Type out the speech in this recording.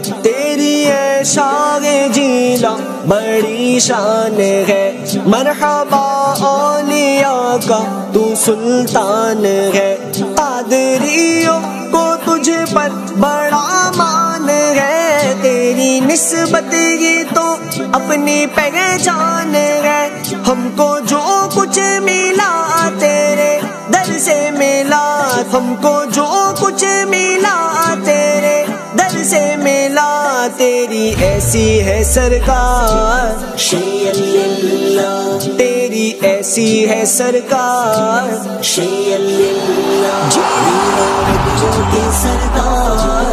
तेरी है शागे जिला बड़ी शान है। मरहबा औलिया का तू सुल्तान है। कादरियों को तुझ पर बड़ा मान है। तेरी निस्बत ये तो अपनी पहचान है। हमको जो कुछ मिला तेरे दर से मिला। हमको जो कुछ मिला तेरे दर से मिला। तेरी ऐसी है सरकार शेअल्लाह, तेरी ऐसी है सरकार शेअल्लाह। जी की सरकार